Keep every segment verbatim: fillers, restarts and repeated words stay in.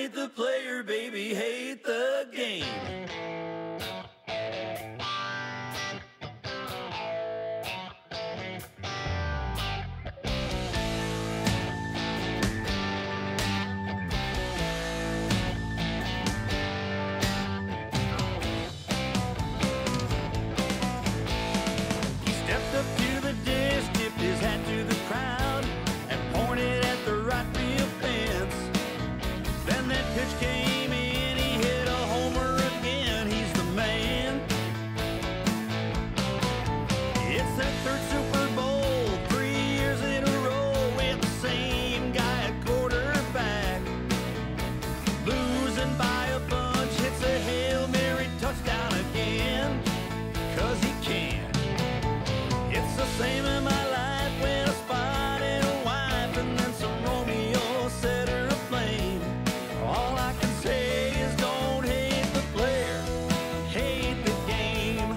hate the player, baby, hate the game. He stepped up to the desk, tipped his hat to the crowd, and pointed at the right field fence. Then that pitch came in, he hit a homer again, he's the man. It's that third Super Bowl, three years in a row, with the same guy at quarterback. Losing by a bunch, hits a Hail Mary touchdown again, 'cause he can. It's the same in my life when I spotted a wife and then some Romeo set her aflame. All I can say is don't hate the player, hate the game.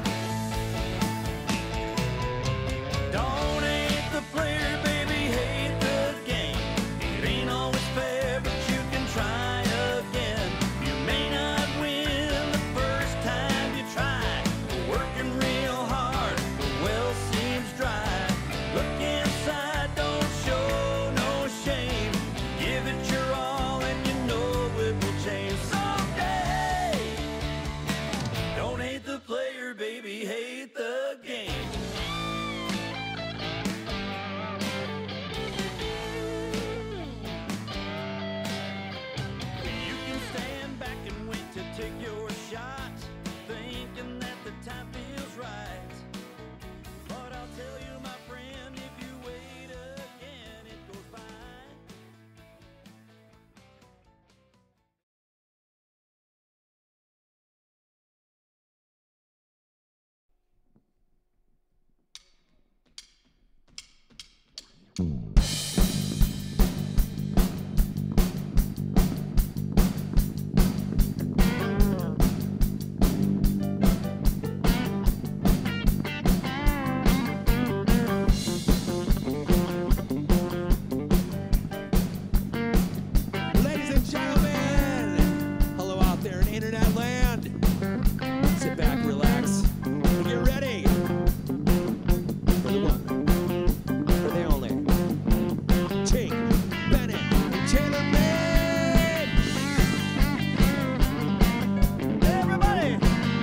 Don't hate the player, baby, hate the game. It ain't always fair, but you can try again. You may not win the first time you try. Working real hard, the well seems dry. Look inside, don't show no shame. Give it your all and you know it will change someday. Don't hate the player, baby, hate the game. You can stand back and wait to take your shot, thinking that the time feels right. But I'll tell you, my friend, if you wait again, it goes by. Ladies and gentlemen, hello out there in internet land. Sit back, relax, and get ready for the one, for the only, Chink, Bennett, Tailor made. Everybody,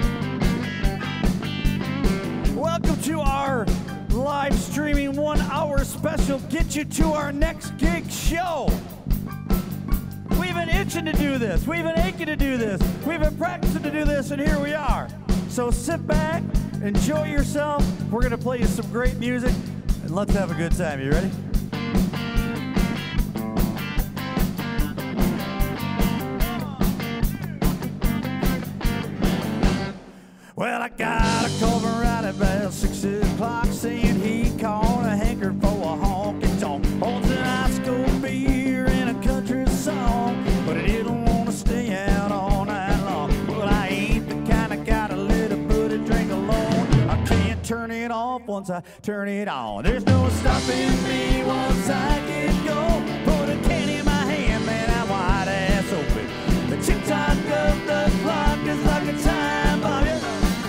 welcome to our live streaming one hour special Get You to Our Next Gig show. We've been itching to do this. We've been aching to do this. We've been practicing to do this, and here we are. So sit back, enjoy yourself. We're going to play you some great music, and let's have a good time. You ready? Well, I got a call right about six o'clock saying he called a hanker for a honky tonk. Owns an high school beer and a country song, but he didn't want to stay out all night long. Well, I ain't the kind of guy to let a buddy drink alone. I can't turn it off once I turn it on. There's no stopping me once I get going. Put a can in my hand, man, I'm wide ass open. The tick-tock of the clock is like a time bomb. Yeah.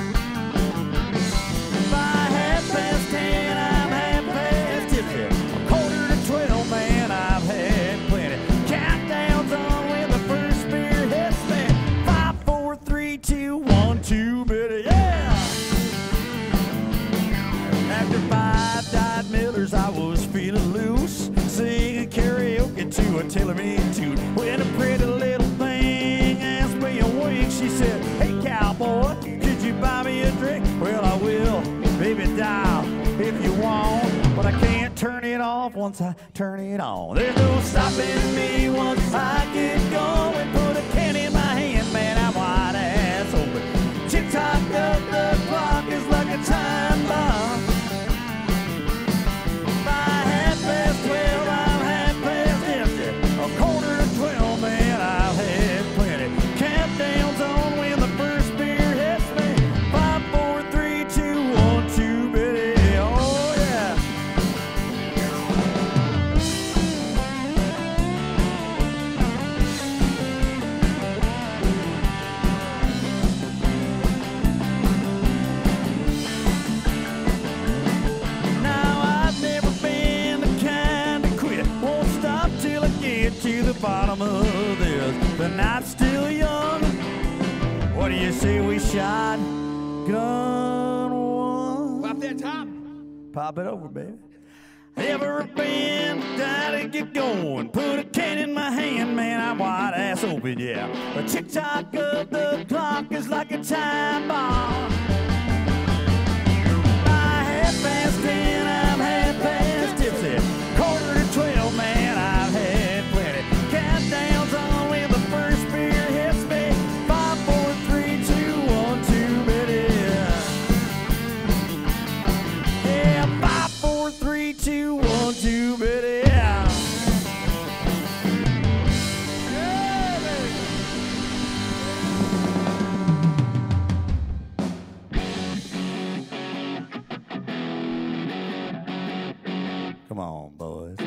By half past ten, I'm half past tipsy. A quarter to twelve, man, I've had plenty. Countdown's on when the first beer hits me. Five, four, three, two, one, two, better, yeah. After five Diet Millers, I was feeling loose, singing karaoke to a tailor-made tune. When a pretty little thing asked me a wink, she said, "Hey, cowboy, could you buy me a drink?" Well, I will, baby, dial if you want, but I can't turn it off once I turn it on. There's no stopping me once I get going. Put a can in my hand, man, I'm wide ass open. Tick-tock of the clock is like a time bomb. By half past twelve, I'm half past empty. A quarter to twelve, man, I've had plenty. Countdown's on when the first beer hits me. Five, four, three, two, one, two, bitty. Oh, yeah. some of this. The night's still young. What do you say we shot gun one? Pop that top. Pop it over, baby. Ever been down to get going? Put a can in my hand, man, I'm wide ass open, yeah. The tick-tock of the clock is like a time bomb. By half past ten, I'm half past tipsy. Quarter to twelve, man, I've had plenty. Countdown's on when the first beer hits me. Five, four, three, two, one, two, baby. Yeah, five, four, three, two, one, two, baby. Yeah. Come on, boys.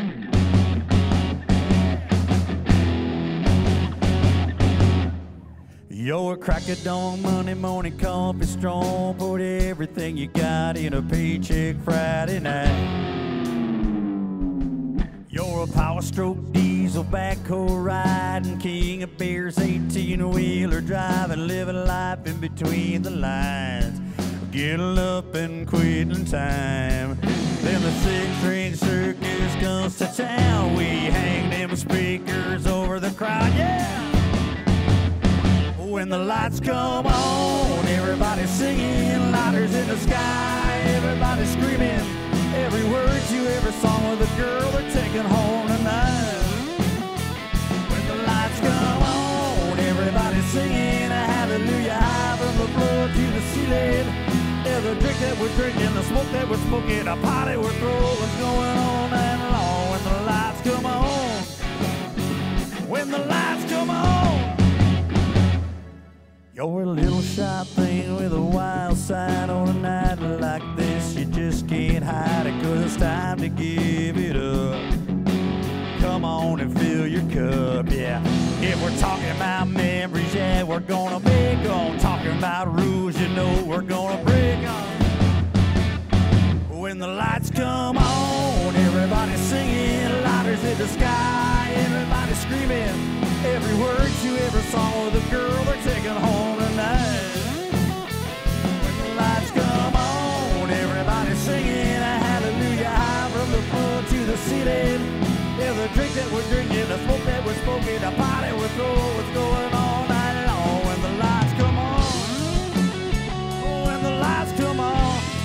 You're a crack of dawn, Monday morning coffee strong. Put everything you got in a paycheck Friday night. You're a power stroke diesel backhoe riding, king of beers, eighteen-wheeler driving, living life in between the lines. Getting up and quitting time. Then the six-string circus comes to town. We hang them speakers over the crowd, yeah! When the lights come on, everybody's singing, lighters in the sky, everybody's screaming. Every word to every song with a girl they're taking home tonight. When the lights come on, everybody's singing a hallelujah high from the floor to the ceiling. Yeah, the drink that we're drinking, the smoke that we're smoking, the party we're throwing, what's going on and long. When the lights come on, when the lights come on. You're a little shy thing with a wild side. On a night like this, you just can't hide it, 'cause it's time to give it up. Come on and fill your cup, yeah. If we're talking about memories, yeah, we're gonna make 'em. Talking about rules, you know we're gonna break 'em. When the lights come on, everybody's singing, lighters in the sky, everybody's screaming. Every word to every song with a girl they're taking home tonight. When the lights come on, everybody's singing a hallelujah high from the floor to the ceiling. Yeah, the drink that we're drinking, the smoke that we're smoking, the party we're throwing, what's going on night long. When the lights come on, when the lights come on.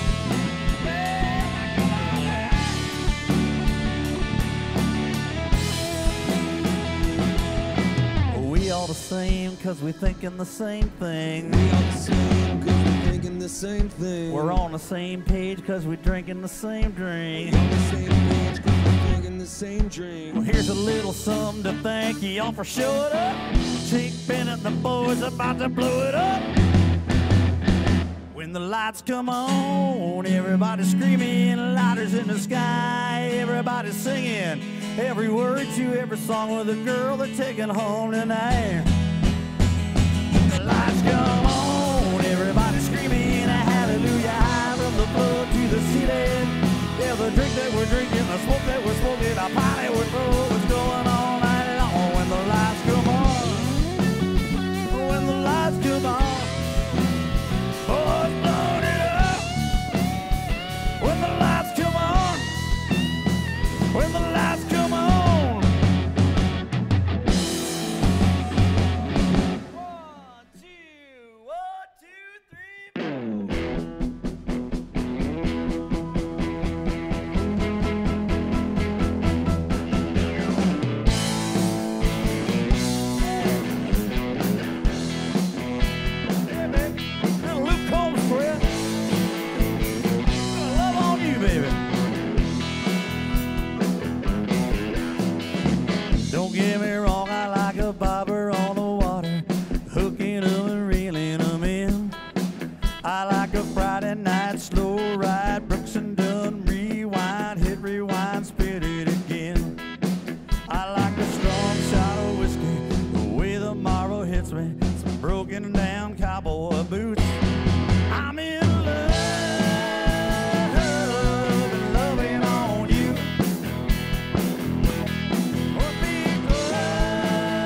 We all the same, 'cause we thinking the same thing. We all the same, 'cause we're thinking the same thing. We're on the same page, 'cause we're drinking the same drink. We're on the same page, 'cause we're drinking the same drink. Well, here's a little something to thank y'all for showing up. Chick Bennett and the boys about to blow it up. When the lights come on, everybody's screaming, lighters in the sky, everybody's singing. Every word to every song with a girl they're taking home tonight. The lights come on, everybody's screaming a hallelujah high from the floor to the ceiling. Yeah, the drink that we're drinking, the smoke that we're smoking, the party we're throwing, what's going on night long. When the lights come on, when the lights come on, boys load it up. When the lights come on, when the lights come on. One, two, one, two, three, boom. Yeah, baby. Little Luke Combs for you. Love on you, baby. Don't get me wrong, I like a bobber on the water, hooking them and reeling them in. I like a Friday night slow ride, Brooks and Dunn, rewind, hit rewind, spit it again. I like a strong shot of whiskey, the way the morrow hits me, some broken down cowboy boots. I'm in love and loving on you. Oh, be glad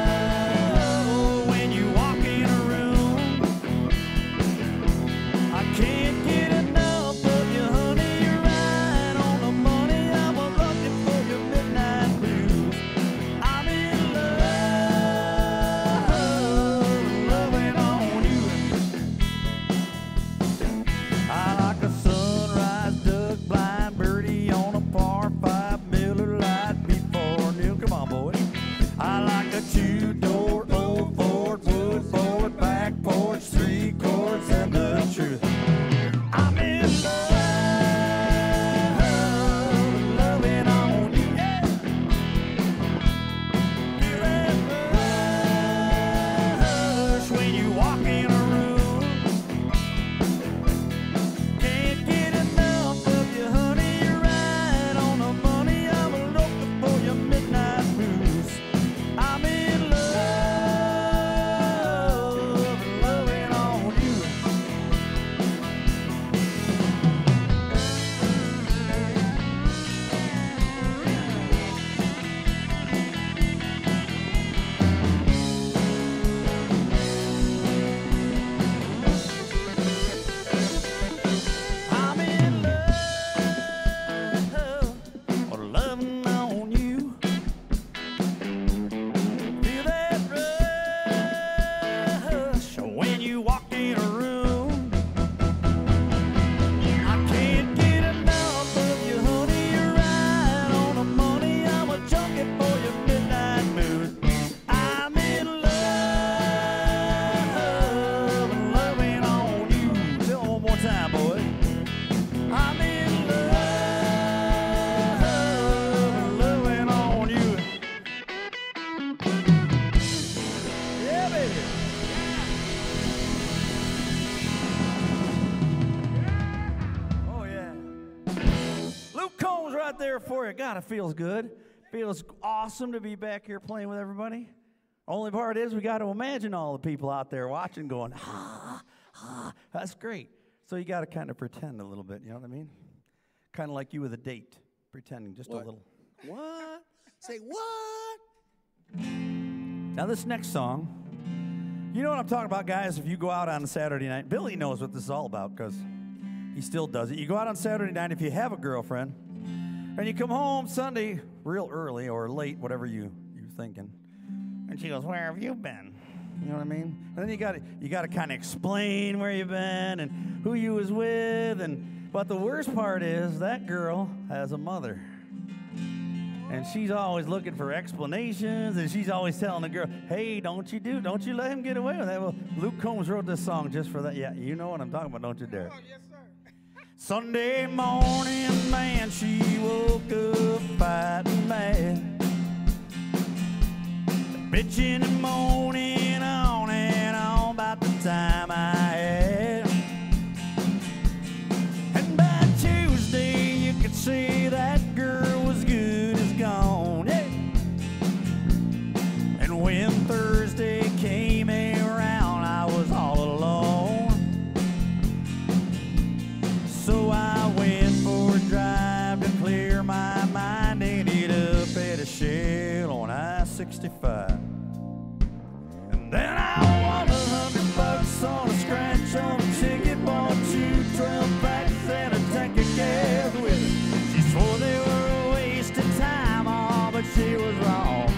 there for you. God, it feels good. Feels awesome to be back here playing with everybody. Only part is we got to imagine all the people out there watching going, ah, ah. That's great. So you got to kind of pretend a little bit, you know what I mean? Kind of like you with a date, pretending just What? a little. What? Say what? Now this next song, you know what I'm talking about, guys? If you go out on a Saturday night, Billy knows what this is all about because he still does it. You go out on Saturday night if you have a girlfriend, and you come home Sunday real early or late, whatever you, you're thinking, and she goes, where have you been? You know what I mean? And then you got to you got to kind of explain where you've been and who you was with, and but the worst part is that girl has a mother. And she's always looking for explanations, and she's always telling the girl, hey, don't you do, don't you let him get away with that. Well, Luke Combs wrote this song just for that. Yeah, you know what I'm talking about, don't you dare. Oh, yes, sir. Sunday morning, man, she woke up fighting mad. Bitching and moaning on and on about the time I had. And by Tuesday, you could see that girl was good as gone. Yeah. And when Thursday came around, I was all alone. So I went for a drive to clear my mind, ended up at a Shell on I sixty-five. And then I won a hundred bucks on a scratch on a ticket, bought two twelve packs and a tank of gas with it. She swore they were a waste of time, oh, but she was wrong.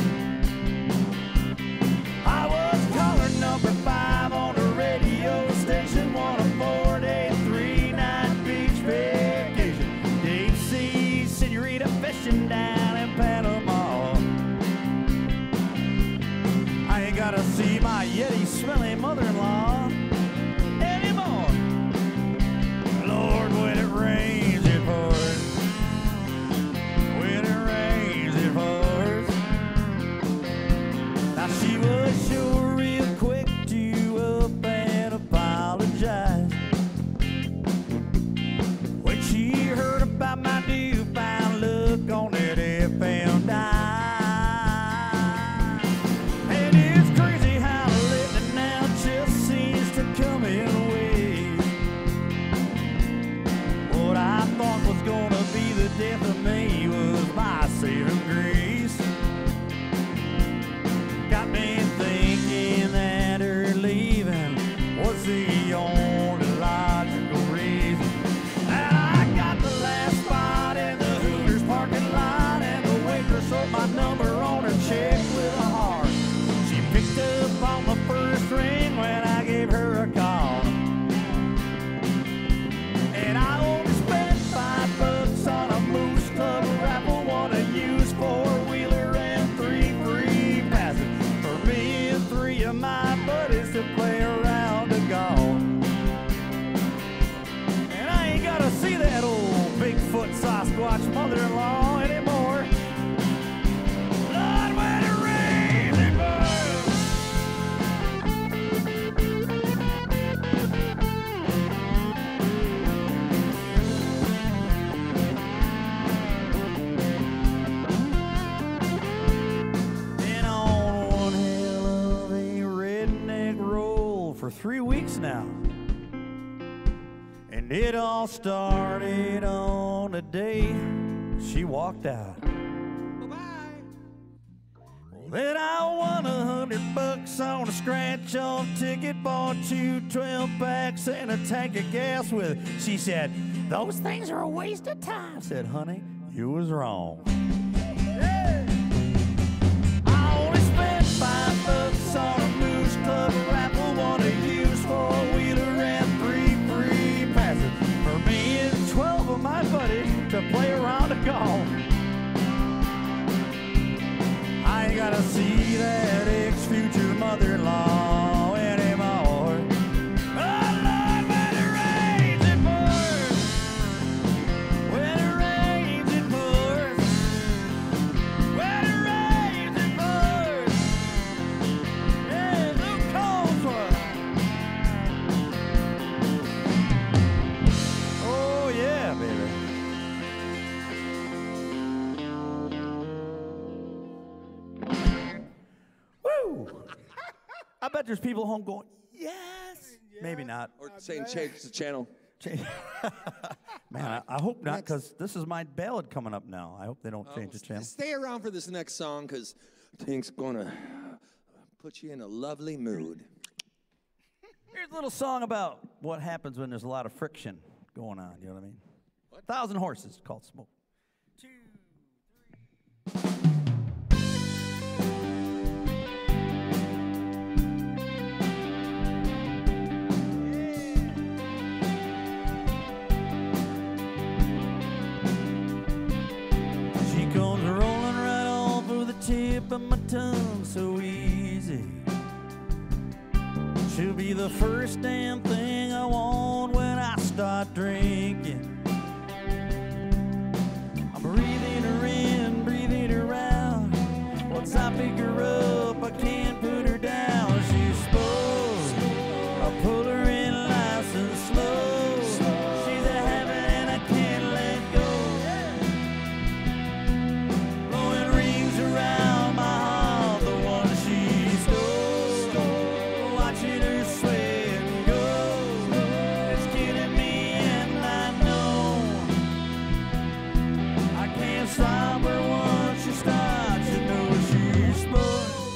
I was caller number five on the radio station, one of four day, three night beach vacation. Deep sea senorita fishing down in Panama. I ain't gotta see my Yeti smelling mother-in-law anymore. Lord, when it rains, it pours. When it rains, it pours. Now she was sure real quick to up and apologize when she heard about my newfound look on that F M dial. And it's crazy how living now just seems to come in waves. What I thought was gonna be the death of me was my saving grace. Got me thinking that her leaving was the only logical reason. And I got the last spot in the Hooters parking lot, and the waitress wrote my number on her check with a heart. She picked up on the first ring when I gave her a call. And I only spent five bucks on a Moose Club raffle, one a used four-wheeler and three free passes for me and three of my buddies to play around the golf. And I ain't gotta see that old Bigfoot Sasquatch mother-in-law anymore. Lord, when it rains, it pours. Been on one hell of a redneck roll for three weeks now. And it all started on the day she walked out. Bye-bye. Then I won a hundred bucks on a scratch-off ticket, bought two twelve packs and a tank of gas with it. She said, those things are a waste of time. I said, honey, you was wrong. I only spent five bucks on a Moose Club raffle, one a used four-wheeler and three free passes for me and twelve of my buddies to play around the golf. I ain't gotta see that ex-future mother-in-law anymore. Oh, Lord, when it rains, it pours. When it rains, it pours. When it rains, it pours. Yeah, Luke Combs was. Oh, yeah, baby. I bet there's people home going, yes. Yeah. Maybe not. Or saying change the channel. Change. Man, I, I hope not, because this is my ballad coming up now. I hope they don't Oh, change the channel. Stay around for this next song, because Tink's going to put you in a lovely mood. Here's a little song about what happens when there's a lot of friction going on. You know what I mean? What? Thousand Horses, called Smoke. Two, three. She comes rolling right off of the tip of my tongue so easy. She'll be the first damn thing I want when I start drinking. I'm breathing her in, breathing her out. Once I pick her up, I can't put her down. She's spoiled. I pull her in nice and slow. She's a habit and I can't let go. Blowing rings around my heart, the one she stole. Watching her sweat and go. It's killing me and I know I can't stop her once she starts. You know she's spoiled.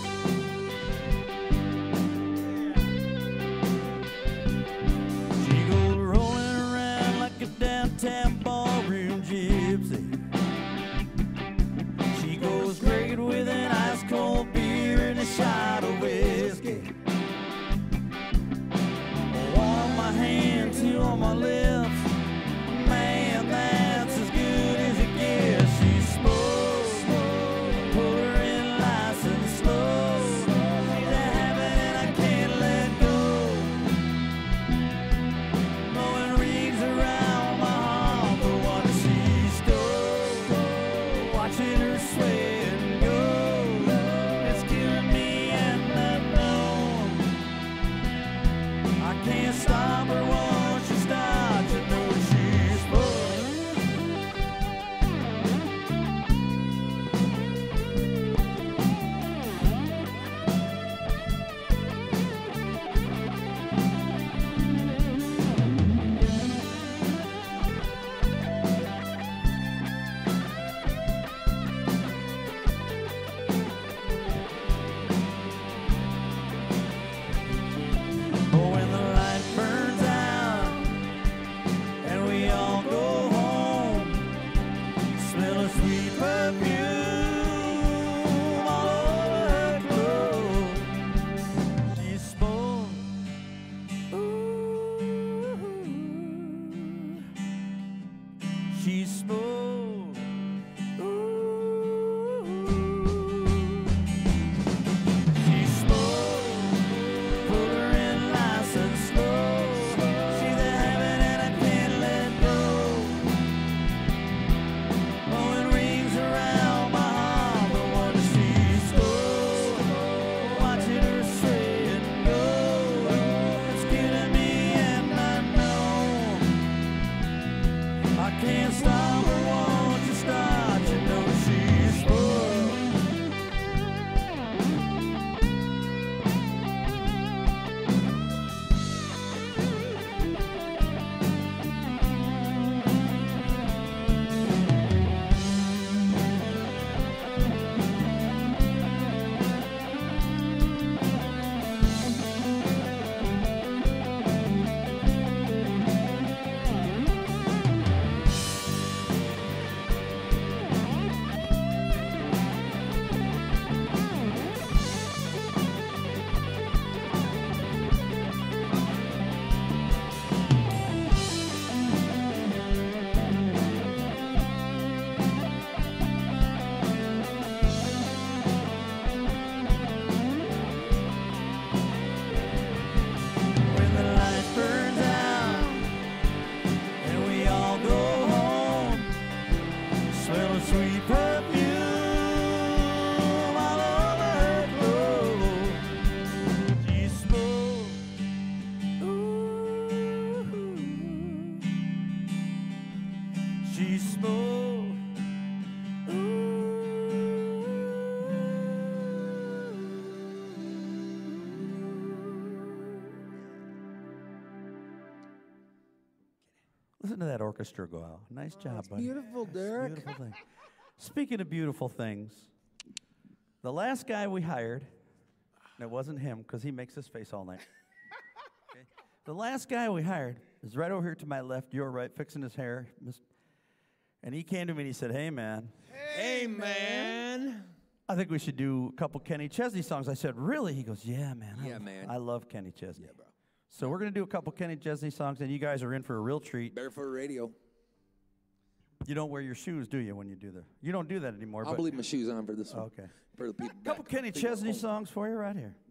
Listen to that orchestra go out. Nice job, It's buddy. beautiful, It's Derek. Beautiful thing. Speaking of beautiful things, the last guy we hired, and it wasn't him because he makes this face all night. Okay. The last guy we hired is right over here to my left, your right, fixing his hair. And he came to me and he said, hey, man. Hey, man. I think we should do a couple Kenny Chesney songs. I said, really? He goes, yeah, man. I Yeah, love, man. I love Kenny Chesney. Yeah, bro. So we're going to do a couple Kenny Chesney songs, and you guys are in for a real treat. Barefoot Radio. You don't wear your shoes, do you, when you do the... You don't do that anymore. I'll but, leave my shoes on for this one. Okay. For the people A couple back. Kenny People at Chesney home. songs for you right here.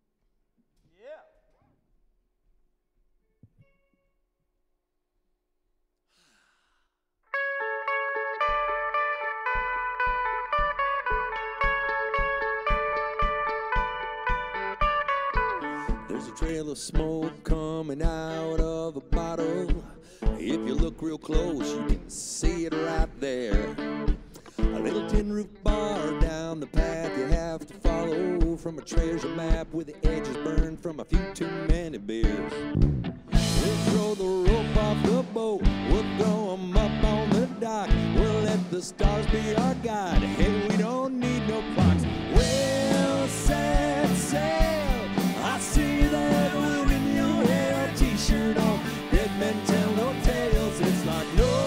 There's a trail of smoke coming out of a bottle. If you look real close, you can see it right there. A little tin roof bar down the path you have to follow, from a treasure map with the edges burned from a few too many beers. We'll throw the rope off the boat, we'll throw 'em up on the dock. We'll let the stars be our guide. Hey, we don't need no clocks. We'll set sail. I see that wind in your hair, a t-shirt on. Dead men tell no tales. It's like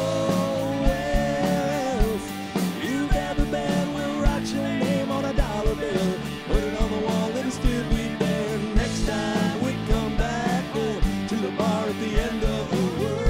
nowhere else you've ever been. We'll write your name on a dollar bill, put it on the wall, it'll still be there. Next time we come back oh, to the bar at the end of the world.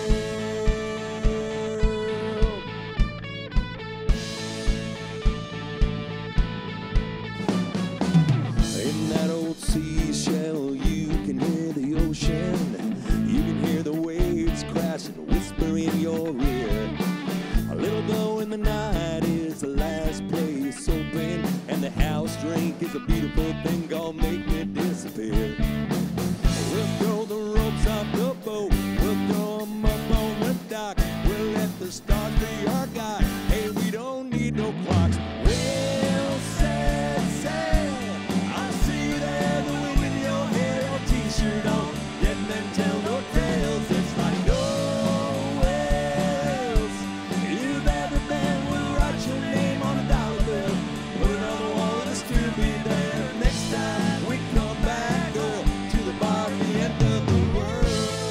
In that old seashell, you can hear the ocean. You can hear the waves crashing, whisper in your ear. A little glow in the night is the last place open, and the house drink is a beautiful thing gonna make me disappear. We'll throw the ropes off the boat, we'll throw 'em up on the dock. We'll let the stars be our guide. Hey, we don't need no clocks. We'll set sail. I see there the wind in your hair, your t-shirt on. Dead men tell no tales. It's like nowhere else you've ever been. We'll write your name on a dollar bill, put it on the wall, it'll still be there. Next time we come back oh, to the bar at the end of the world.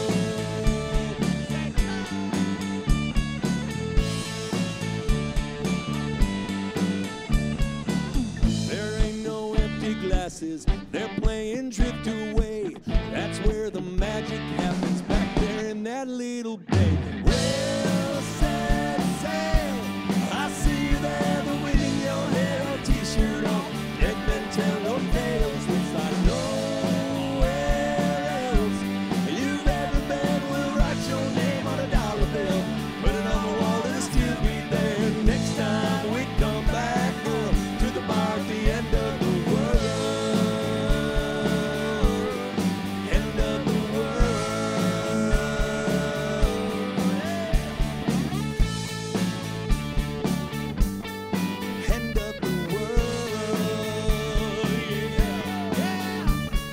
There ain't no empty glasses, they're playing drift away. That's where the magic happens, back there in that little bay. Well, set sail. I see there the wind in your hair, a t-shirt on. Dead men tell no tales. It's like nowhere else you've ever been. We'll write your name on a dollar bill, put it on the wall, it'll still be there. Next time we come back oh, to the bar at the end of the world. End of the world. End of the world. Yeah.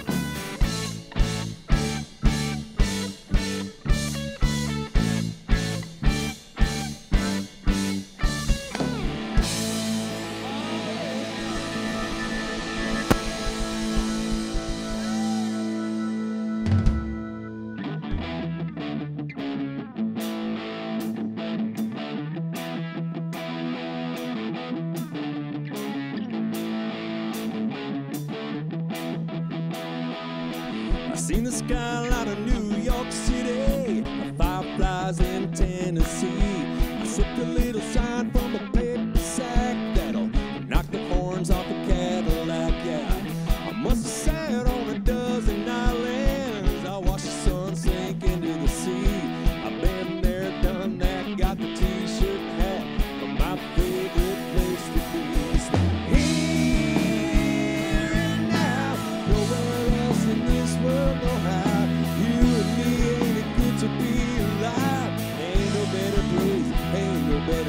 I seen the skyline of New York City, the fireflies in Tennessee. I sipped a little sign from a paper sack that'll knock the horns off a Cadillac. Yeah, I must have sat on a dozen islands. I watched the sun sink into the sea. I've been there, done that, got the t-shirt and hat from my favorite place to be. It's like here and now, nowhere else in this world, no how. You and me, ain't it good to be alive? Ain't no better place, ain't no better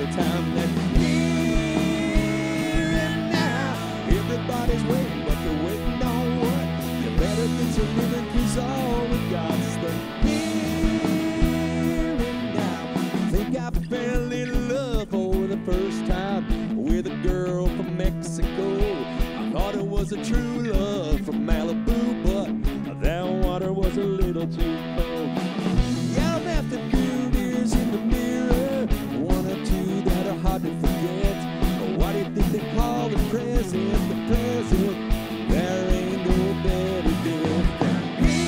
little too close. Yeah, I'm after good ears in the mirror, one or two that are hard to forget. But why do you think they call the present the present? There ain't no better gift than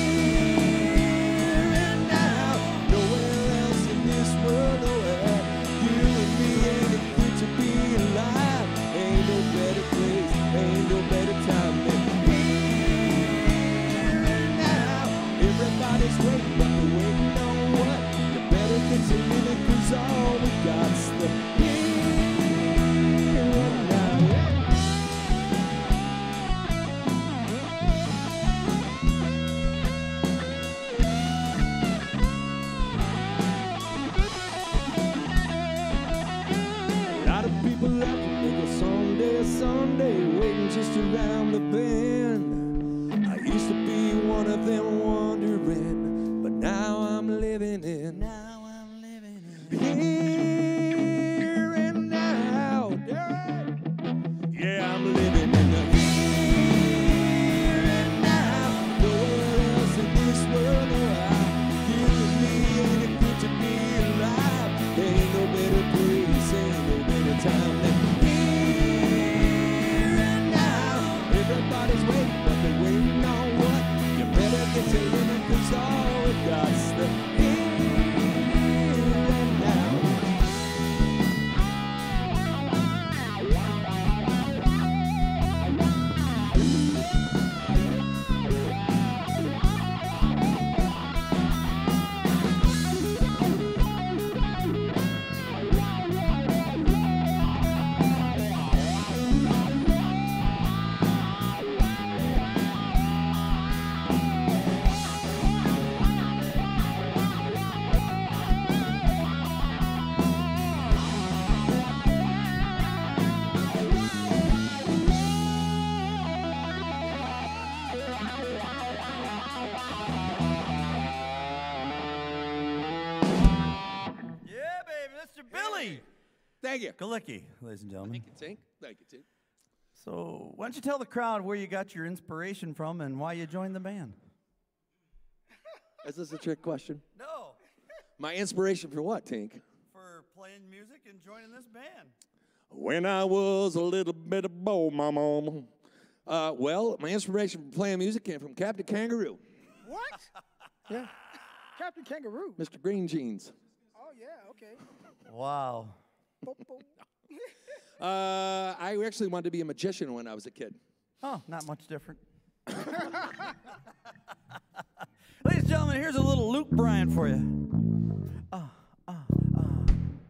here and now. Nowhere else in this world, nowhere. You and me, ain't it good to be alive? Ain't no better place, ain't no better time than here and now. Everybody's waiting, but they're waiting on what? You better get to living, 'cause all we got's the here and now. A lot of people out there make a someday, someday, waiting just around the bend. I used to be one of them wondering, but now I'm living in. Now I'm living in here and now. Yeah, I'm living in the here and now. Nowhere else in this world, no, I, you and me, ain't it good to be alive? Ain't no better place, ain't no better time than here and now. Everybody's waiting, but they're waiting on what? You better get to living, 'cause all we got's the here and now. Yeah, baby, Mister Billy. Thank you. Galicki, ladies and gentlemen. Thank you, Tink. Thank you, Tink. So, why don't you tell the crowd where you got your inspiration from and why you joined the band? Is this a trick question? No, My inspiration for what, Tink? for playing music and joining this band. When I was a little bit of boy, my mama. Uh, well, my inspiration for playing music came from Captain Kangaroo. What? Yeah. Captain Kangaroo. Mister Green Jeans. Oh, yeah, okay. Wow. Boop, boop. Uh, I actually wanted to be a magician when I was a kid. Oh, not much different. Ladies and gentlemen, here's a little Luke Bryan for you. Ah, ah, ah.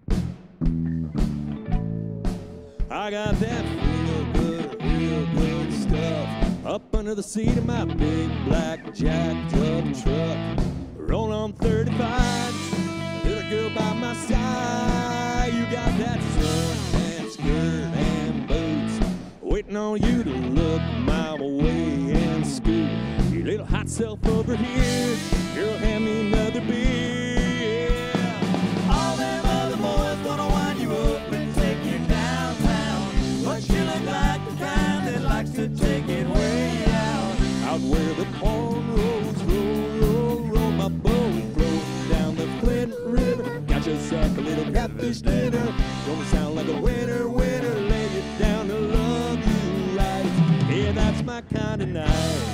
I got that real good, real good stuff up under the seat of my big black jacked up truck. Roll on thirty-five, little girl by my side. You got that suntan skirt and boots waiting on you to look my way and scoot your little hot self over here. Girl, hand me another beer. Yeah. All them other boys gonna wind you up and take you downtown, but you look like the kind that likes to take it way out. Out where the cornrows roll, roll, roll, my boat float down the Flint River. Got yourself a little catfish dinner. Gonna sound like a winner, winner. Lay it down to love you right. Yeah, that's my kind of night.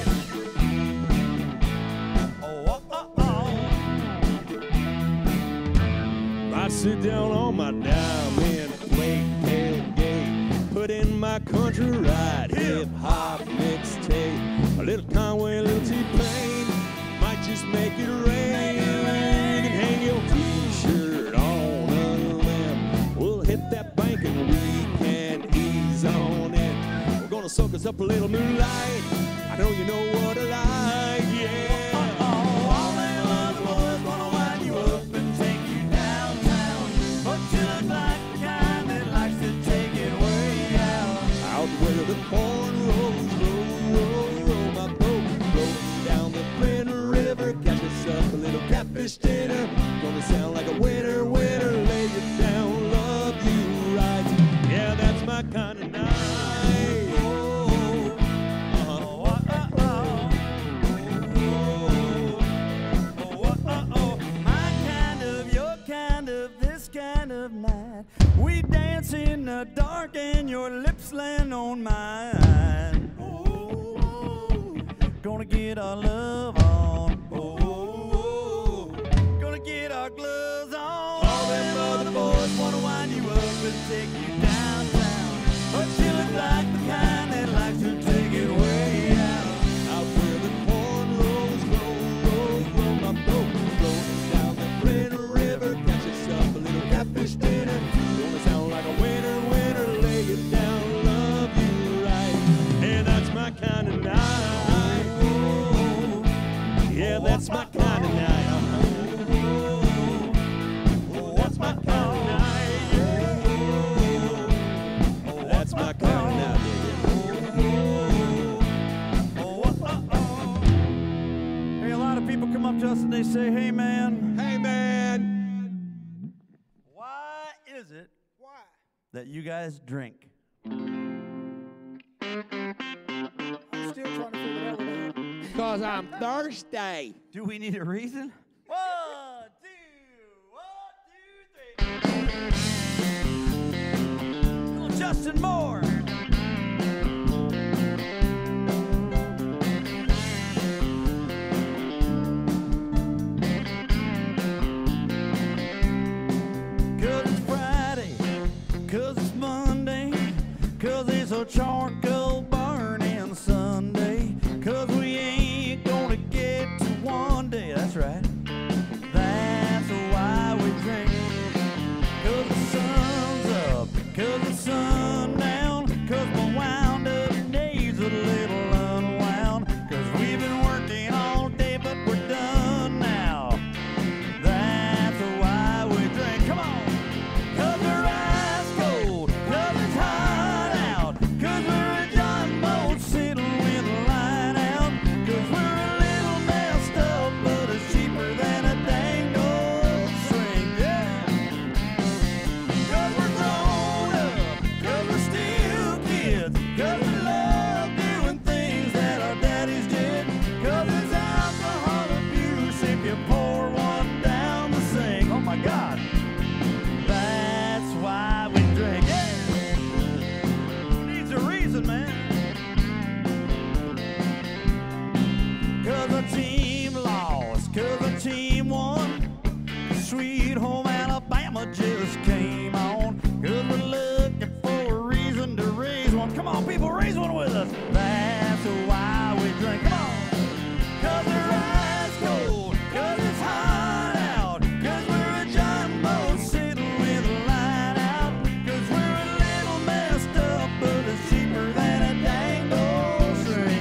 Oh, oh, oh, I sit down on my diamond plate tailgate, put in my country ride, hip hop mixtape, a little Conway, a little T-Pain, might just make it rain. You can hang your T-shirt on a limb. We'll hit that bank and we can ease on in. We're gonna soak us up a little moonlight. I know you know what I like, yeah. all them other boys gonna wind you up and take you downtown, but you look like the kind that likes to take it way out. Out where the corn rolls, roll, roll, roll, my boat floats down the Flint River. Catch yourself a little catfish dinner. Gonna sound like a winner, winner. Lay it down, love you right. Yeah, that's my kind of night. Uh-huh. Oh, oh, oh, oh. dark and your lips land on mine. Oh, gonna get our love on. Oh, gonna get our gloves on. All them other boys wanna wind you up and take you downtown, but you look like the kind that likes to take it way out. Out where the cornrows roll, roll, roll, up, roll, roll down the Little River. Catch yourself a little catfish dinner. Gonna sound like a winner, winner. Lay it down, love you right. And that's my kind of night. Yeah, that's my kind of night. That's my kind of night. Yeah. That's my kind of night, baby. Hey, a lot of people come up to us and they say, hey man, Hey, man. why is it Why? that you guys drink? I'm still trying to figure that one out. Because I'm thirsty. Do we need a reason? One, two, one, two, three. Little Justin Moore. Cause it's Friday, cause it's Monday, cause it's a charcoal burning Sunday, cause we ain't gonna get to one day, that's right. That's why we drink. Cause the sun's up, cause the sun down, cause my wound up days a little unwound, cause we've been working all day but we're done now. That's why we drink. Come on! Cause we're ice cold, cause it's hot out, cause we're a John boat sitting with a line out, cause we're a little messed up, but it's cheaper than a dang old string, yeah. Cause we're grown up, cause we're still kids, cause we love doing things that our daddies did, cause it's alcohol abuse if you pour one down the sink. Oh my God. That's why we drink. Yeah. Who needs a reason, man? Cause the team lost, cause the team won. Sweet home Alabama just came on. Cause we're looking for a reason to raise one. Come on, people, raise one with us. That's why we drink. Come on. Cause we're ice cold, cause it's hot out, cause we're a John boat sitting with a line out, cause we're a little messed up, but it's cheaper than a dang old string.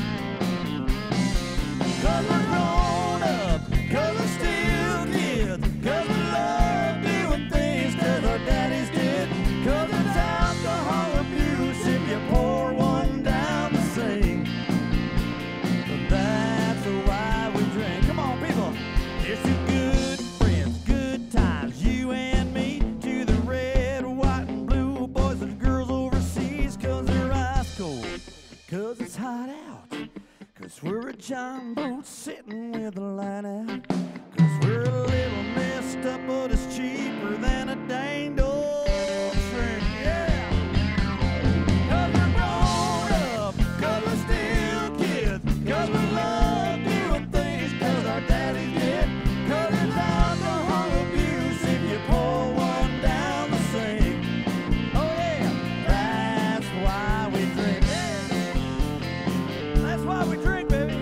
Cause we're grown up, cause we're still kids, cause we love doing things cause our daddies did, cause it's alcohol abuse if you pour one down the sink. But that's why we drink. Come on, people. Here's to good friends, good times, you and me, to the red, white, and blue boys and girls overseas, cause they're ice cold, cause it's hot out, cause we're a John boat sitting with a line out, cause we're a little messed up, but it's cheaper than a dang old string. Yeah. Cause we're grown up, cause we're still kids, cause we love doing things cause our daddies did, cause it's alcohol abuse if you pour one down the sink. Oh yeah, that's why we drink. Yeah. That's why we drink, baby.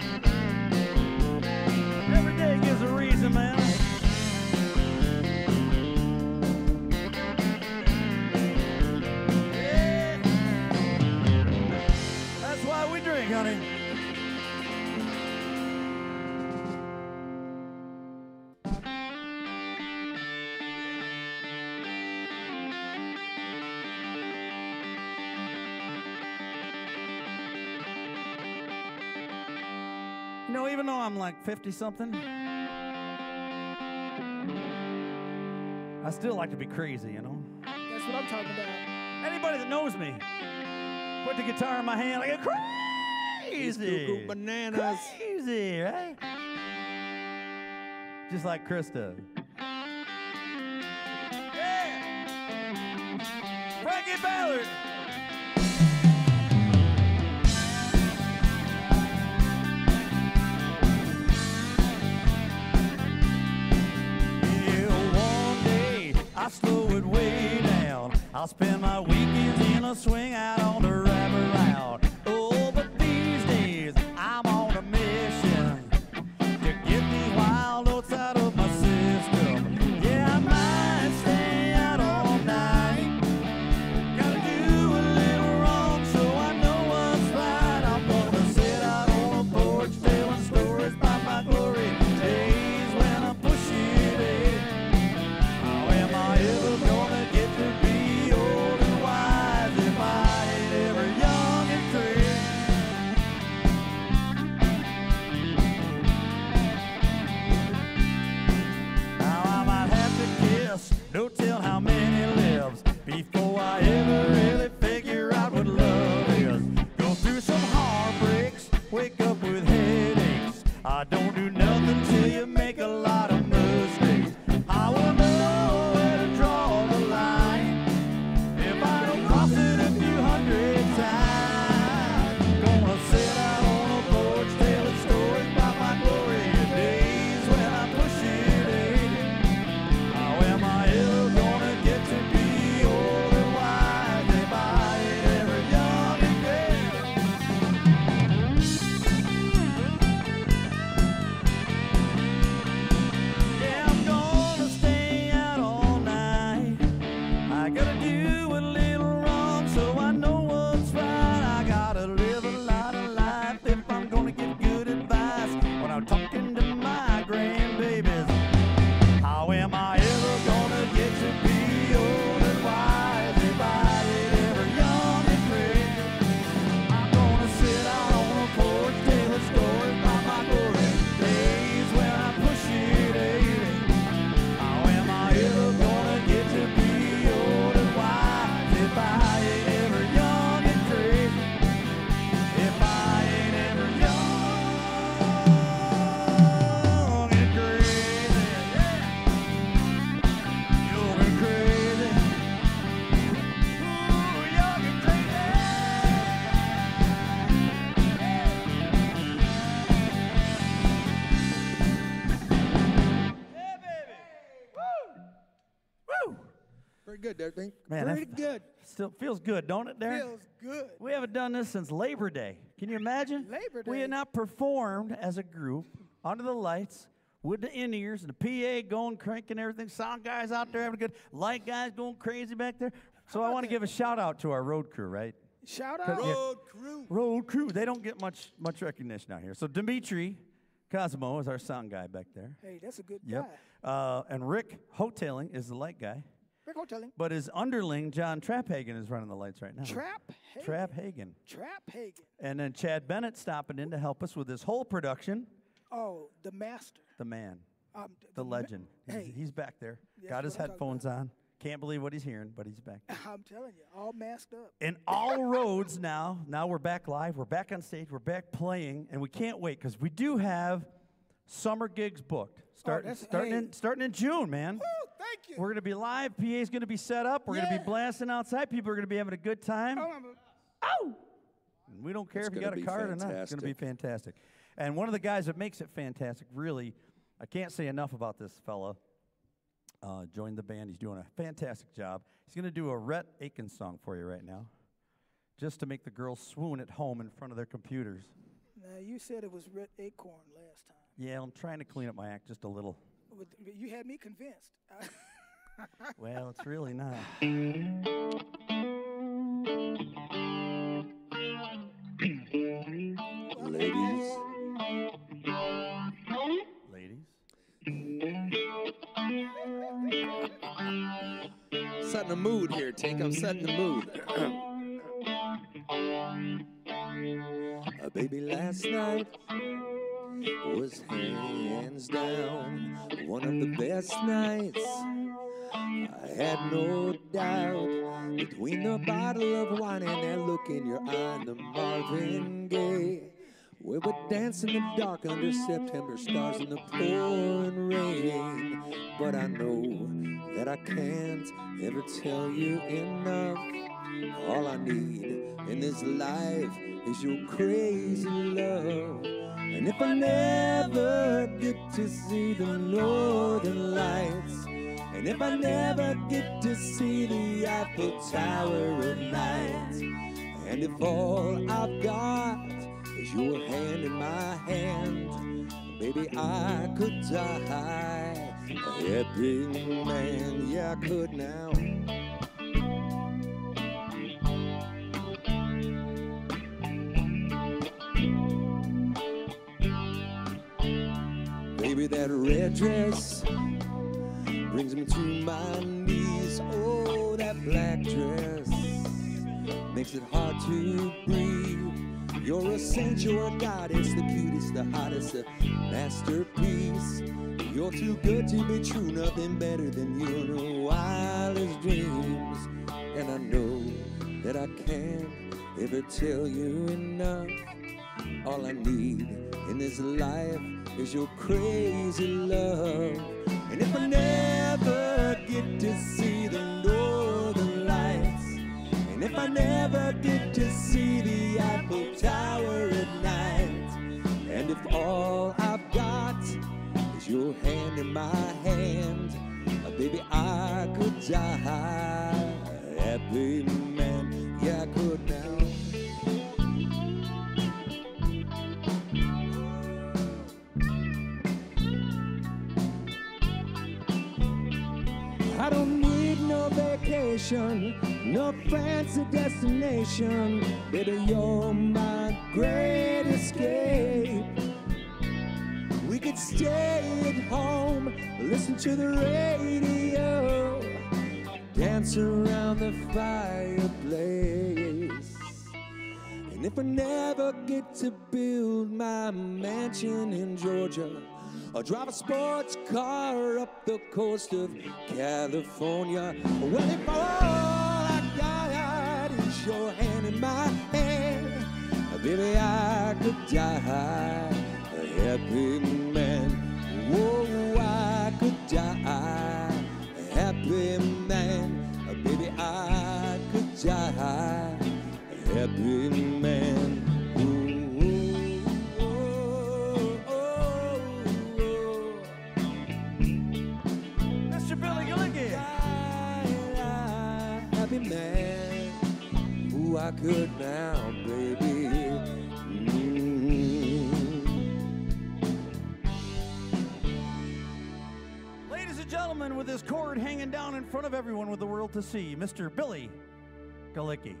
Every day gives a reason, man. Yeah. That's why we drink, honey. You know, even though I'm like fifty something, I still like to be crazy, you know? That's what I'm talking about. Anybody that knows me, put the guitar in my hand, I get crazy. Cuckoo bananas. Crazy, right? Just like Krista. Yeah. Frankie Ballard. I slow it way down. I'll spend my weekends in a swing out on the wraparound. Oh, but these days I'm on a mission to get these wild oats out of my system. Yeah, I might stay out all night. Gotta do a little wrong so I know what's right. I'm gonna sit out on a porch telling stories about my glory days when I'm pushing it. How am I ever gonna get to be old and wise if I ain't ever young and free? Now I might have to kiss, don't tell how many lives before I ever really figure out what love is. Go through some heartbreaks, wake up with headaches. I don't do nothing till you make a lot of mistakes. I will know where to draw the line if I don't cross it a few hundred times. Gonna sit out on a porch telling stories about my glory days when I'm pushing eighty. How am I ever gonna get to be old and wise if I ain't ever young and gay? Yeah, I'm gonna stay out all night. I gotta do a little wrong so I know what's right. I gotta live a lot of life if I'm gonna give good advice when I'm talking to my grandbabies. How am I ever gonna get to be old and wise if I ain't ever young and free? I'm gonna sit out on a porch telling stories about my glory days when I'm pushing eighty. How am I ever gonna get to be old and wise if I ain't ever young and free? If I ain't ever young and crazy, young and crazy, ooh, young and crazy. Yeah, baby. Woo! Woo! Very good, there, Bink. Man, Very that- good. Still feels good, don't it, Darren? Feels good. We haven't done this since Labor Day. Can you imagine? Labor We Day. had not performed as a group under the lights with the in-ears and the P A going, cranking everything. Sound guys out there having a good, light guys going crazy back there. So I about want to that? give a shout out to our road crew, right? Shout Cut- out. yeah. Road crew. Road crew. They don't get much much recognition out here. So Dimitri Cosmo is our sound guy back there. Hey, that's a good Yep. guy. Uh, and Rick Hoteling is the light guy. Rick Hoteling. But his underling, John Traphagen, is running the lights right now. Trap Hagen. Trap Hagen. Trap Hagen. And then Chad Bennett stopping in to help us with this whole production. Oh, the master. The man, Um, the ma- legend. He's, Hey, he's back there. That's Got his what I'm talking headphones on. Can't believe what he's hearing, but he's back there. I'm telling you, all masked up. And all roads now, now we're back live, we're back on stage, we're back playing, and we can't wait because we do have summer gigs booked. Starting, that's- starting, hey. in, starting in June, man. Woo, thank you. We're going to be live. P A's going to be set up. We're going to Yeah. be blasting outside. People are going to be having a good time. Oh, I'm- Oh! And we don't care It's if you gonna got a be card or not. It's going to be fantastic. And one of the guys that makes it fantastic, really, I can't say enough about this fella. Uh, joined the band. He's doing a fantastic job. He's going to do a Rhett Akins song for you right now, just to make the girls swoon at home in front of their computers. Now, you said it was Red Acorn last time. Yeah, I'm trying to clean up my act just a little. But you had me convinced. Well, it's really not. Ladies, Ladies. Setting the mood here, Tink. I'm setting the mood. uh, baby, last night was hands down one of the best nights. I had no doubt. Between the bottle of wine and that look in your eye and the Marvin Gaye, we would dance in the dark under September stars in the pouring rain. But I know that I can't ever tell you enough All I need in this life is your crazy love. And if I never get to see the northern lights, and if I never get to see the Eiffel Tower at night, and if all I've got is your hand in my hand, baby, I could die a happy man. Yeah, I could now. Baby, that red dress brings me to my knees. Oh, that black dress makes it hard to breathe. You're a saint, you're a goddess, the cutest, the hottest, the masterpiece. You're too good to be true, nothing better than you in the wildest dreams. And I know that I can't ever tell you enough. All I need in this life is your crazy love. And if I never get to see the northern lights, and if I never get to see the Eiffel Tower at night, and if all I've got is your hand in my hand, uh, baby, I could die a happy man. Yeah, I could now. I don't need no vacation, no fancy destination. Baby, you're my great escape. We could stay at home, listen to the radio, dance around the fireplace. And if I never get to build my mansion in Georgia, or drive a sports car up the coast of California, well, if all I got is your hand in my hand, baby, I could die a happy man. Whoa, I could die a happy man. Baby, I could die a happy man. Man, who I could now, baby. Mm-hmm. Ladies and gentlemen, with his cord hanging down in front of everyone with the world to see, Mister Billy Galicki.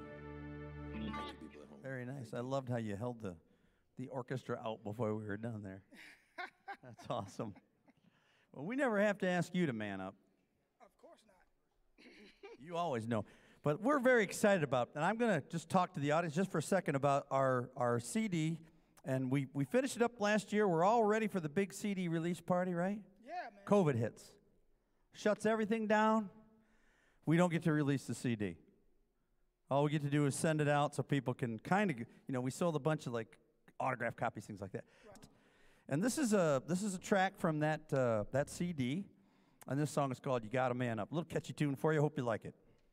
Very nice. I loved how you held the, the orchestra out before we were done there. That's awesome. Well, we never have to ask you to man up. Of course not. You always know. But we're very excited about, and I'm going to just talk to the audience just for a second about our, our C D. And we, we finished it up last year. We're all ready for the big C D release party, right? Yeah, man. COVID hits. Shuts everything down. We don't get to release the C D. All we get to do is send it out so people can kind of, you know, we sold a bunch of like autograph copies, things like that. Right. And this is a this is a track from that uh, that C D, and this song is called "You Gotta Man Up." A little catchy tune for you. Hope you like it.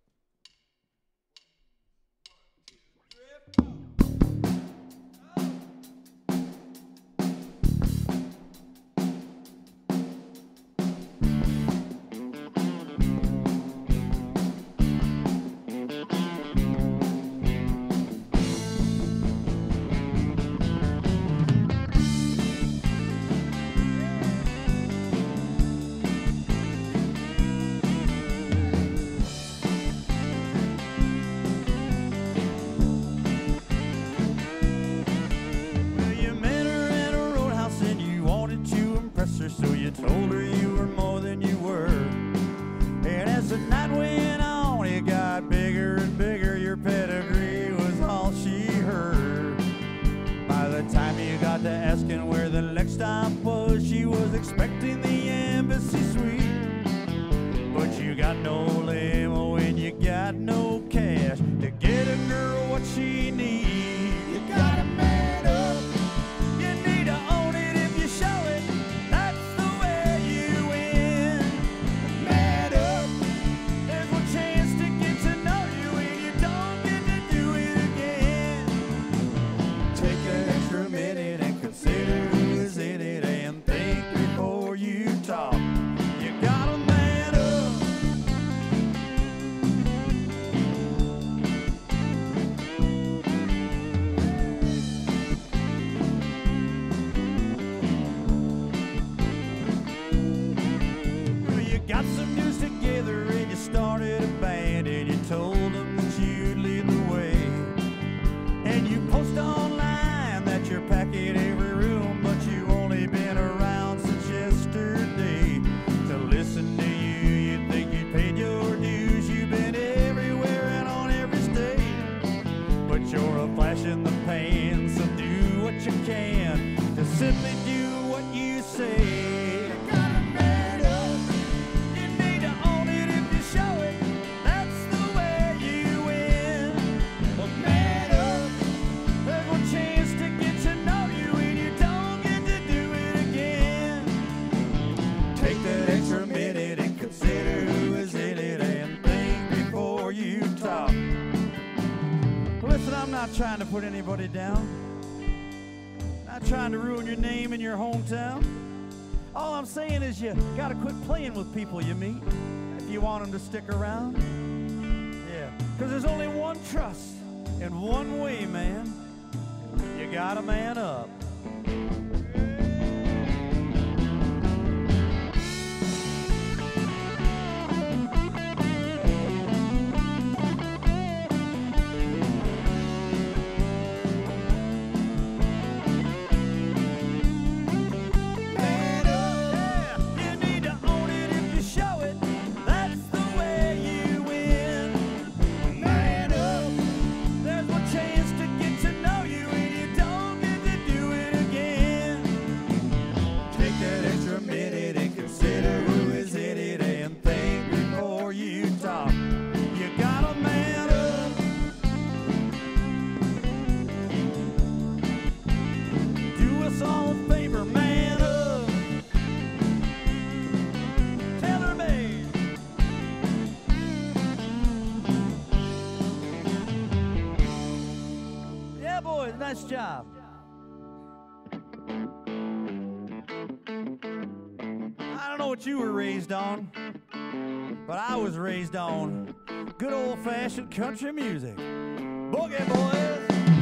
So you told her you were more than you were. And as the night went on, it got bigger and bigger. Your pedigree was all she heard. By the time you got to asking where the next stop was, she was expecting the embassy suite. But you got no limo and you got no cash to get a girl what she needs. You gotta man up. You need to own it if you show it. Man up, there's one chance to get to know you, and you don't Not trying to put anybody down. Not trying to ruin your name in your hometown. All I'm saying is you gotta quit playing with people you meet if you want them to stick around. Yeah, because there's only one trust and one way, man. You gotta man up. Nice job. I don't know what you were raised on, but I was raised on good old-fashioned country music. Boogie, boys.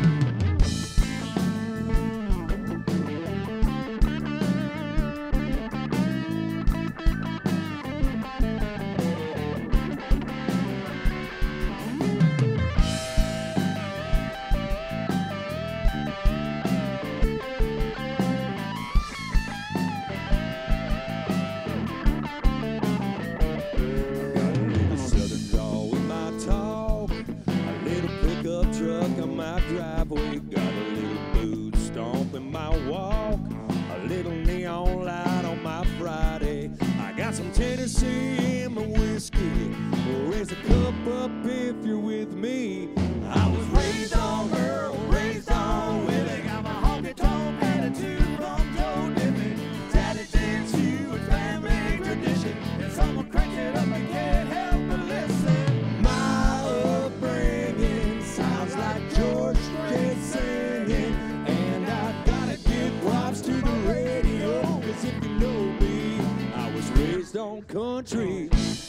Driveway, got a little boot stomp in my walk, a little neon light on my Friday. I got some Tennessee in my whiskey. Raise a cup up if you're with me. I was raised on Earl, raised on Willie. Got my honky-tonk attitude from Joe Dippy. Daddy did too, it's family tradition. And someone cranks it up and can't help but listen. My upbringing sounds like George singing, and I gotta give props to the radio, cause if you know me, I was raised on country.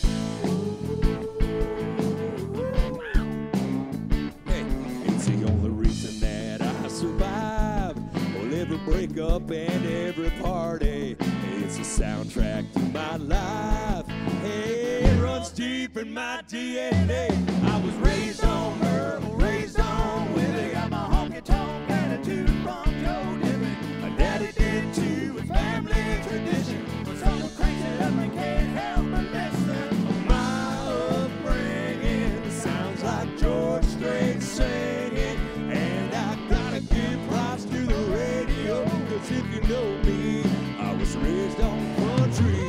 Hey, it's the only reason that I survive. Well, every breakup and every party, it's a soundtrack to my life. Hey, it runs deep in my D N A. I was raised on Merle, raised on Willie. Got my honky-tonk attitude from Joe Dippy. My daddy did too, it's family tradition. When someone cranks it up, I can't help but listen. My upbringing sounds like George Strait singing, and I gotta give props to the radio, cause if you know me, I was raised on country.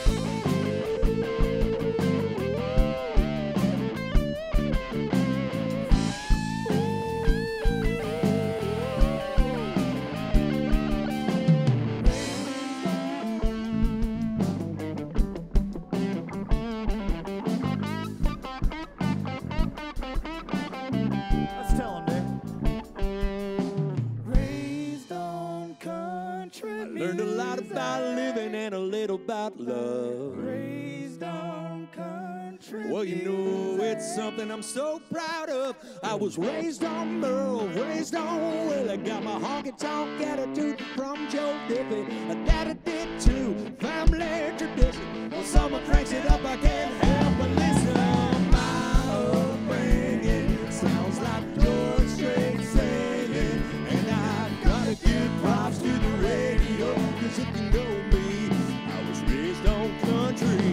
Learned a lot about living and a little about love. Raised on country. Well, you know, it's something I'm so proud of. I was raised on Merle, raised on Willie. Got my honky-tonk attitude from Joe Dippy. My daddy did too, family tradition. When someone cranks it up, I can't help but listen. My upbringing sounds like George Strait singing, and I gotta give props to the radio, cause if you know me, I was raised on country.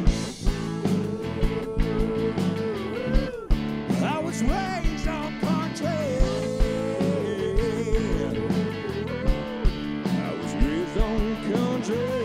I was raised on country. I was raised on country.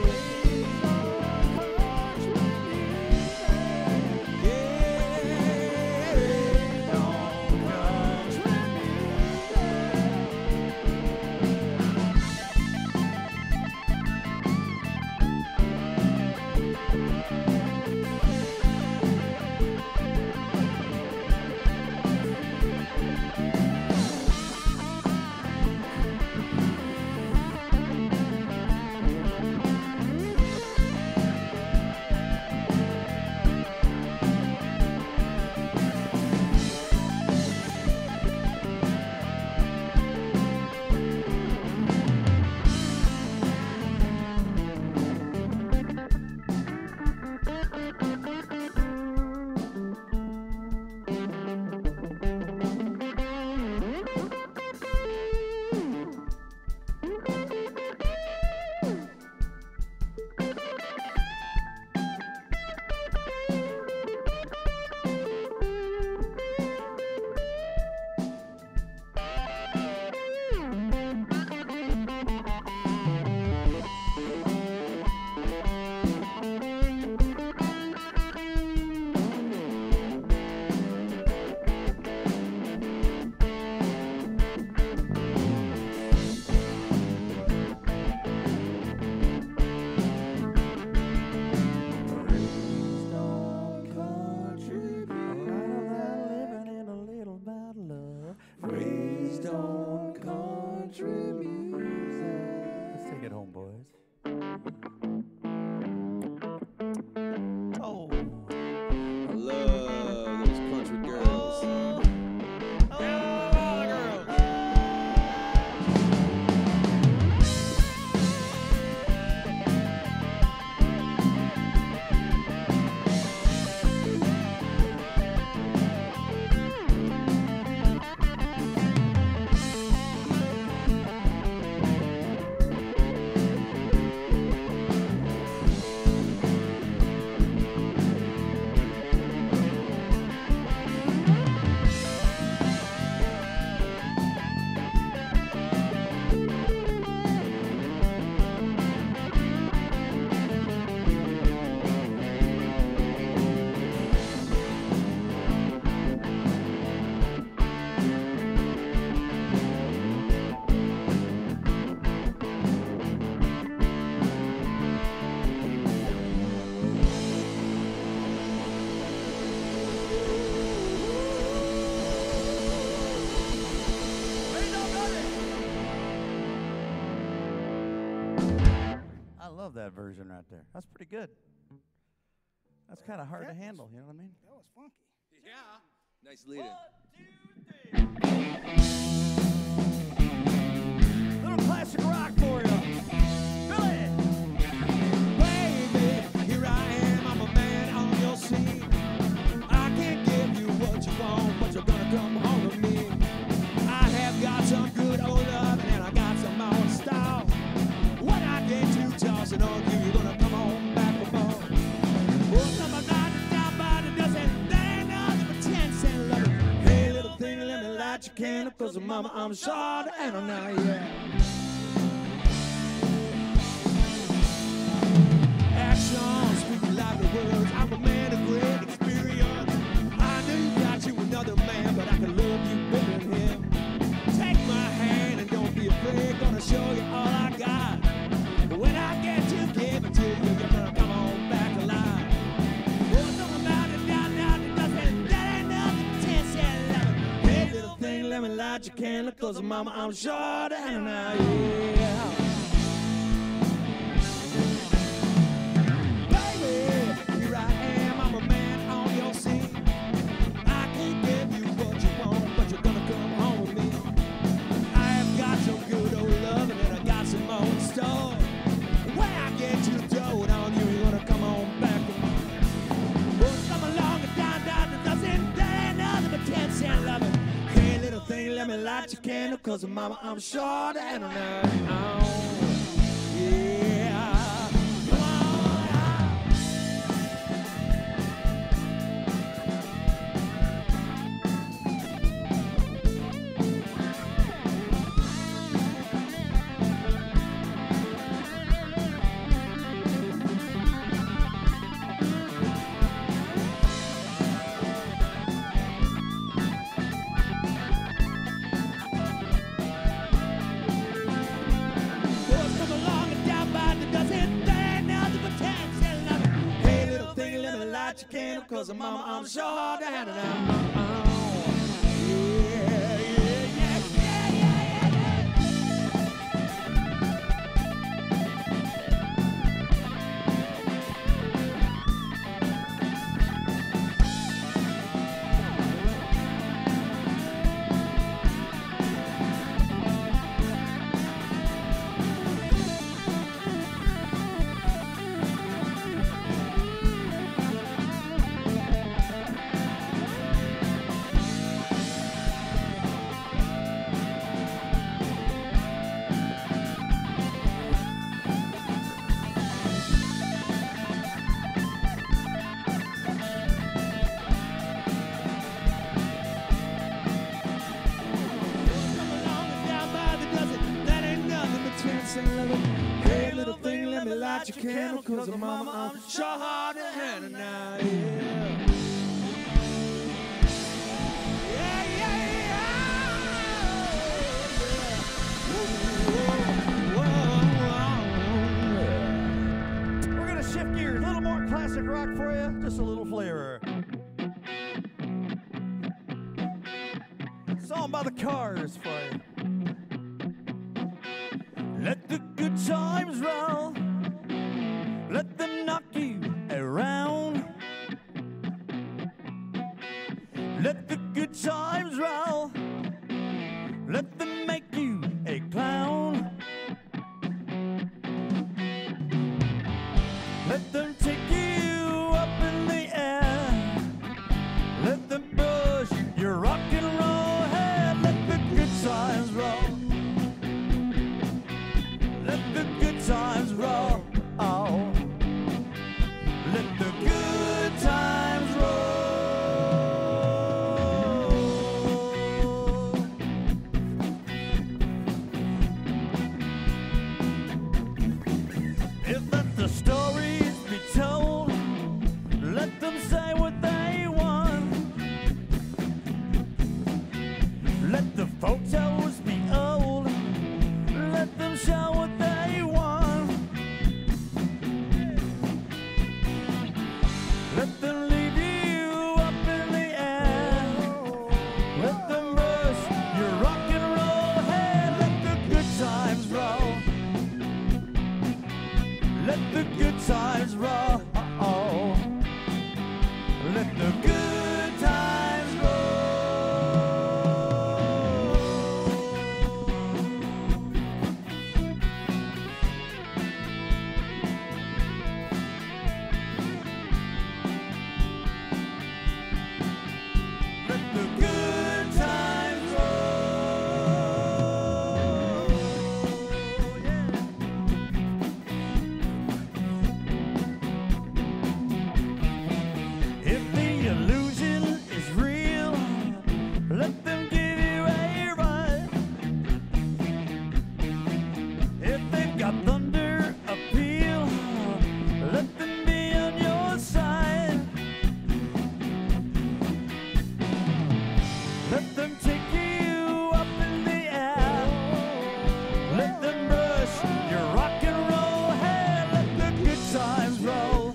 Oh. I love those country girls. Oh. Oh, girls. I love that version right there. That's pretty good. That's kind of hard to handle, you know what I mean? That was funky. Yeah. Nice leader. Little classic rock for you. Billy! Baby, here I am, I'm a man on your scene. I can't give you what you want, but you're gonna come home with me. I have got some good old love, and I got some old style. When I get you tossing on you, you're gonna come home back for more. Oh, come on, down, down by the dozen, there ain't nothing but ten cent love. Hey, little thing, let me light your candle, cause mama, I'm short and I'm not yet. Action, speak like the words. I'm a man of great experience. I know you got you another man, but I can love you better than him. Take my hand and don't be afraid. Gonna show you all I got. But when I get to give it to you, you're gonna come on back alive. Oh, no amount of down, down, it doesn't, that ain't nothing but ten cent eleven. Hey, little thing, let me light your candle, cause mama, I'm short and I, yeah. Here I am, I'm a man on your scene. I can't give you what you want, but you're gonna come home with me. I have got some good old love, and I got some more in store. When I get you doing on you, you're gonna come on back with me. Well, come along and down, down, the dozen, there ain't nothing but ten cent loving. Hey, little thing, let me light your candle, cause mama, I'm short and I'm not on. Yeah. Cause mama, I'm short and I'm yeah, yeah, yeah, yeah, yeah, yeah. Hey, little thing, let me light your candle, cause mama, I'm sure hard to handle now, yeah. Yeah, yeah, yeah. We're gonna shift gears. A little more classic rock for you, just a little flavor. Song by the Cars for you. Let the good times roll. Let the good times roll. Let the good times roll. Let the good times roll. Yeah. If the illusion is real, let them give you a ride. If they've got thunder appeal, let them be on your side. Let them take you up in the air. Let them brush your rock and roll hair. Let the good times roll.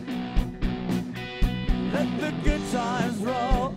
Let the good times roll.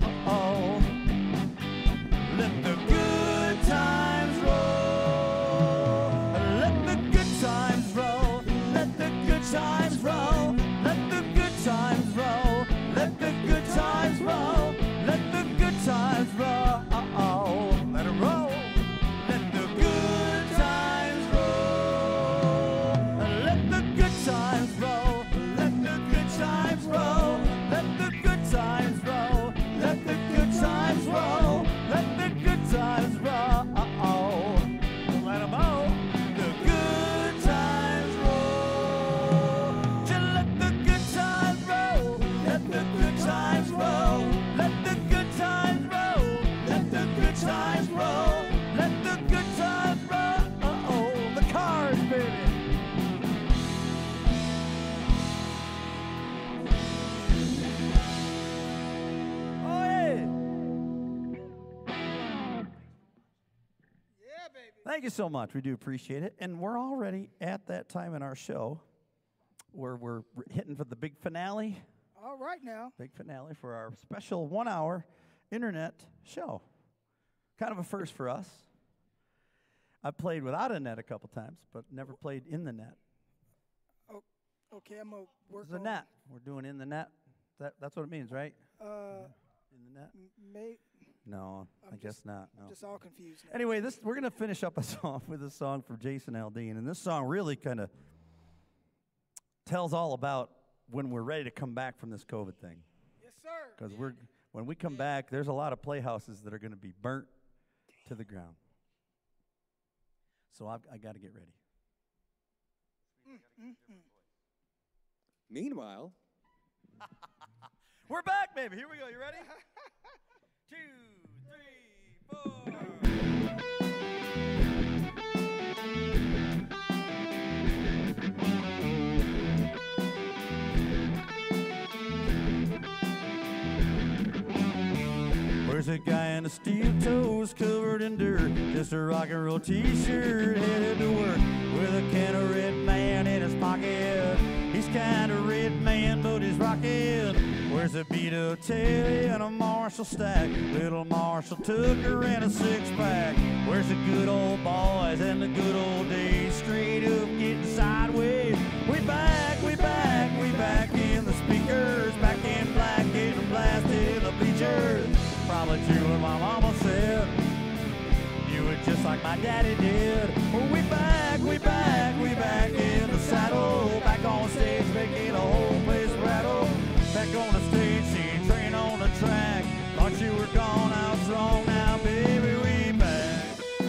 Let the good times roll. Let the good times roll. Let the good times roll. Let the good times roll. Let the good times roll. Let the good times roll. Let it roll. Let the good times roll. Let the good times roll. Let the good times roll. Let the good times roll. Let the good times roll. Let the good times roll. Let 'em roll. The good times roll. Just let the good times roll. Let the good times roll. Let the good times roll. Let the good times roll. Let the good times roll. Uh-oh. The cars, baby. Oh, yeah. Yeah, baby. Thank you so much. We do appreciate it. And we're already at that time in our show where we're r- hitting for the big finale. All right now. Big finale for our special one-hour internet show. Kind of a first for us. I've played without a net a couple times, but never played in the net. Okay, I'm gonna work It's a on. net. We're doing in the net. That, that's what it means, right? Uh, In the net? m- may, No, I'm I guess just- not. No. I'm just all confused now. Anyway, this we're gonna finish up a song with a song from Jason Aldean, and this song really kind of tells all about when we're ready to come back from this COVID thing. Yes, sir. Because we're when we come back, there's a lot of playhouses that are going to be burnt to the ground. So I've, I got to get ready. Meanwhile, We're back, baby. Here we go. You ready? Two, three, four. Where's a guy in the steel toes covered in dirt? Just a rock and roll t-shirt headed to work with a can of Red Man in his pocket. He's kind of Red Man, but he's rockin'. Where's a beat up Teddy and a Marshall stack? Little Marshall took her in a six-pack. Where's the good old boys and the good old days? Straight up getting sideways. We back, we back, we back in the speakers. Back in black, getting blasted in the bleachers. Probably true what my mama said. Do it just like my daddy did. Well, we back, we back, we back in the saddle. Back on stage, making the whole place rattle. Back on the stage, seeing train on the track. Thought you were gone, I was wrong. Now, baby, we back.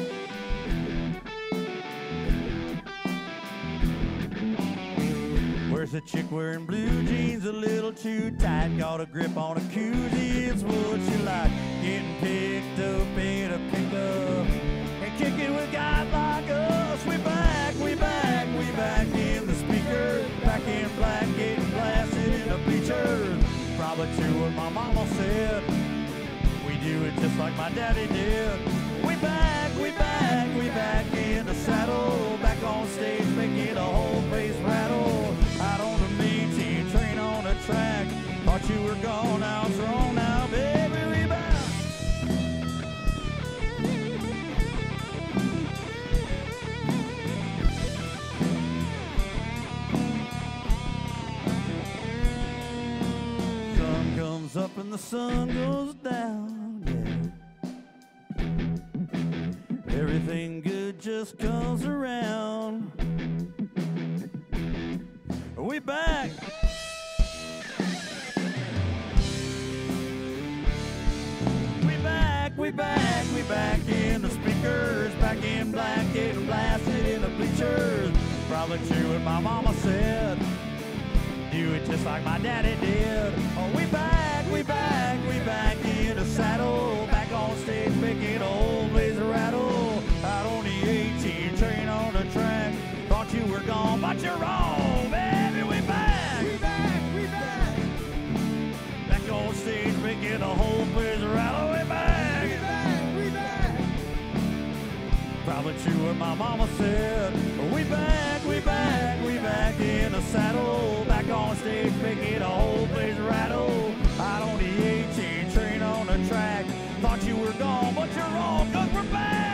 Where's a chick wearing blue jeans a little too tight? Got a grip on a koozie, it's what you like. Getting picked up in a pickup and kicking with guys like us. We back, we back, we back in the speaker. Back in black, getting blasted in the bleachers. Probably true what my mama said. We do it just like my daddy did. We back, we back, we back in the saddle. Back on stage, making the whole place rattle. Out on the main team, train on the track. Thought you were gone, I was wrong. Now, baby, we back. up and the sun goes down, yeah. Everything good just comes around. We back. We back, we back, we back in the speakers, back in black, getting blasted in the bleachers. Probably true what my mama said. Do it just like my daddy did. Oh, we back, we back, we back in the saddle, back on stage making old blazer rattle. Out on the eighteen train on the track. Thought you were gone, but you're wrong, baby. We back, We back, we back, back on stage making a whole blazer rattle. We back. we back, we back. Probably true what my mama said. We back, we back, we back in the saddle, back on stage making a whole place rattle. Out on the eighteen train on the track. Thought you were gone, but you're wrong, 'cause we're back.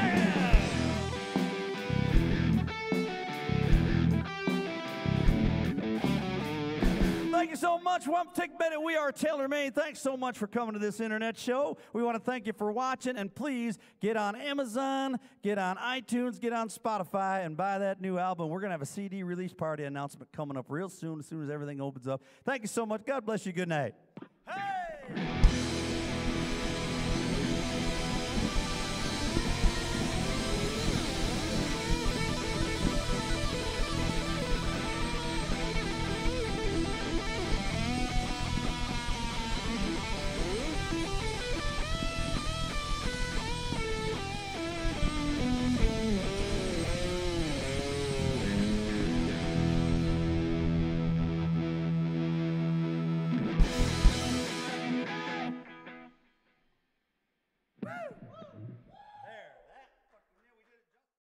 Thank you so much. Well, take a minute. We are Tailor Made. Thanks so much for coming to this internet show. We want to thank you for watching, and please get on Amazon, get on iTunes, get on Spotify, and buy that new album. We're going to have a C D release party announcement coming up real soon, as soon as everything opens up. Thank you so much. God bless you. Good night. Hey!